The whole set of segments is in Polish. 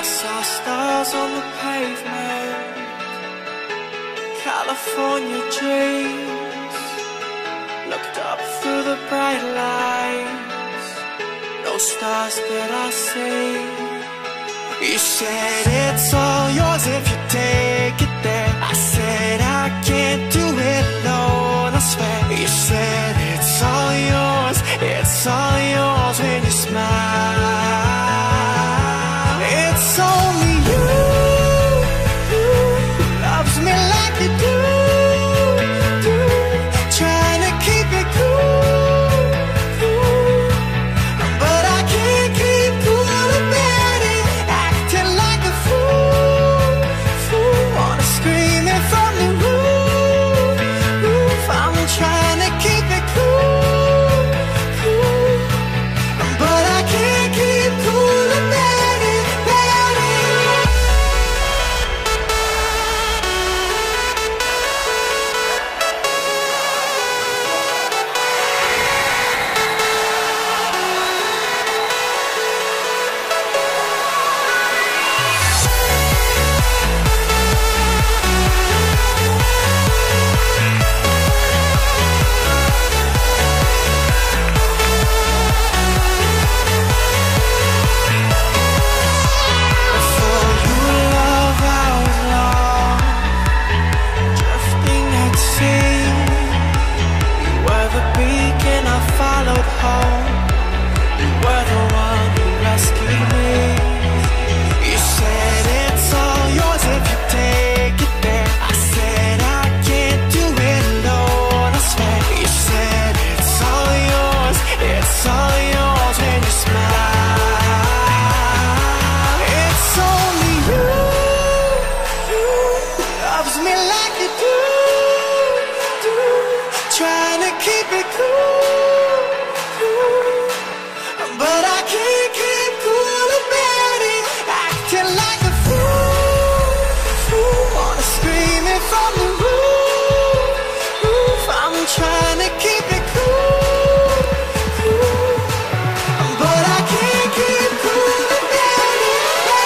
saw stars on the pavement, California dreams. Looked up through the bright lights, no stars that I see. You said it's all yours if you take it there. I said I can't do it alone, I swear. You said it's all yours, it's all yours when you smile. It's only you who loves me like you do, trying to keep it cool, but I can't keep cool about it, acting like a fool, wanna scream it from the roof. I'm trying to keep it cool, but I can't keep cool about it, trying to keep it cool, but I can't keep cool about it, acting like a fool, wanna scream it from the roof. I'm trying to keep it cool, but I can't keep cool about it.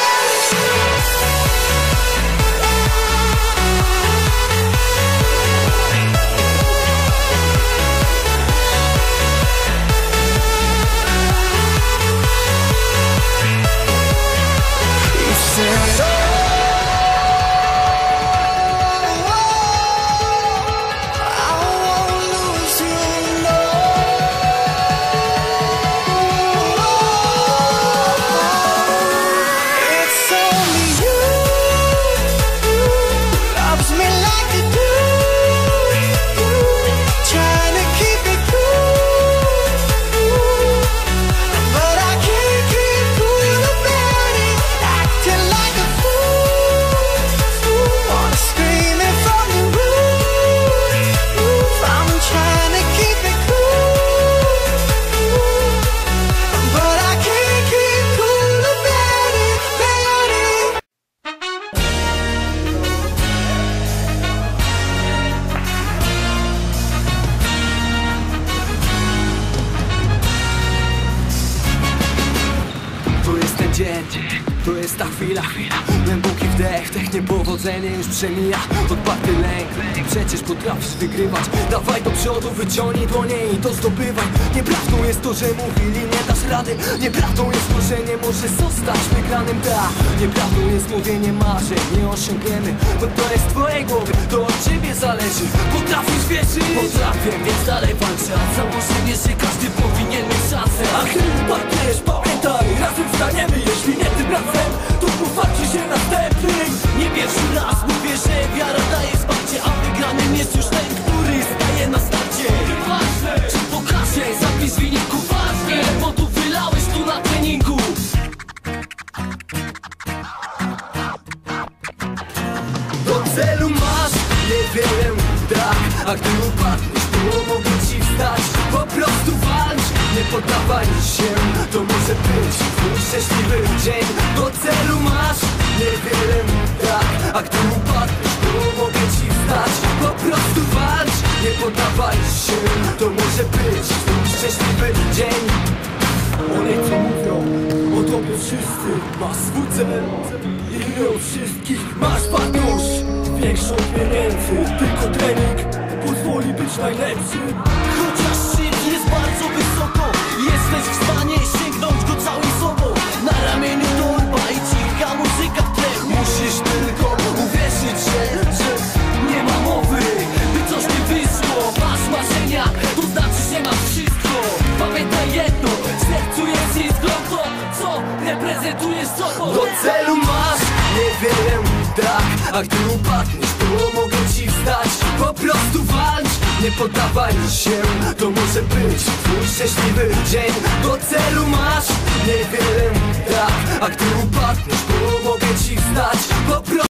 To jest ta chwila, głęboki wdech, tech niepowodzenie już przemija. Odparty lęk, przecież potrafisz wygrywać. Dawaj do przodu, wyciągnij dłonie i to zdobywaj. Nieprawdą jest to, że mówili nie dasz rady. Nieprawdą jest to, że nie możesz zostać wygranym, tak. Nieprawdą jest mówienie marzeń, nie osiągniemy, bo to jest w twojej głowy, to od ciebie zależy. Potrafisz wierzyć? Potrafię, więc dalej walczę. A założenie, że każdy powinien mieć szansę. A chyba wiesz, pamiętaj, razem wstaniemy. Jeśli nie tym razem, to powarczy się następnym. Nie pierwszy raz mówię, że wiara daje wsparcie, a wygranym jest już ten, który staje na starcie. Czy pokażę, zapis wyniku ważny, bo tu wylałeś tu na treningu. Do celu masz niewiele, tak, a gdy upadniesz, to mogę ci wstać. Po prostu walcz, nie poddawaj się, to może być twój szczęśliwy dzień. Do celu masz niewiele, tak, a gdy upadniesz, to mogę ci wstać. Po prostu walcz, nie poddawaj się, to może być twój szczęśliwy dzień. One co mówią, od tobie wszyscy masz swój cel i my od wszystkich masz partnerz. Większą pieniędzy, tylko trening pozwoli być najlepszym. Chociaż szczyt jest bardzo wysoko, jesteś w stanie sięgnąć go całym sobą. Na ramieniu torba i cicha muzyka w tle. Musisz tylko uwierzyć, że nie ma mowy, by coś nie wyszło. Masz marzenia, to znaczy, że masz wszystko. Pamiętaj jedno, w sercu jest iskra. To, co reprezentujesz sobą. Do celu masz niewiele, tak, a gdy upadniesz, to mogę ci wstać. Po prostu walcz, nie poddawaj się, to może być twój szczęśliwy dzień. Do celu masz niewiele, tak, a gdy upadniesz, to mogę ci wstać. Po prostu